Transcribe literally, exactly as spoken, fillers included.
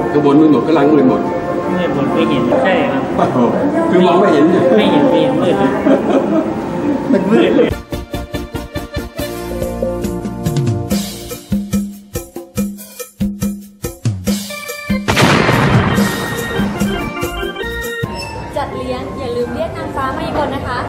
ข้างบนมืดหมดข้างล่างมืดหมดมืดหมดไม่เห็นใช่ครับคือมองไม่เห็นไม่เห็นไม่เห็นมืดเลยมันมืดเลยจัดเลี้ยงอย่าลืมเรียกนางฟ้ามาอีกคนนะคะ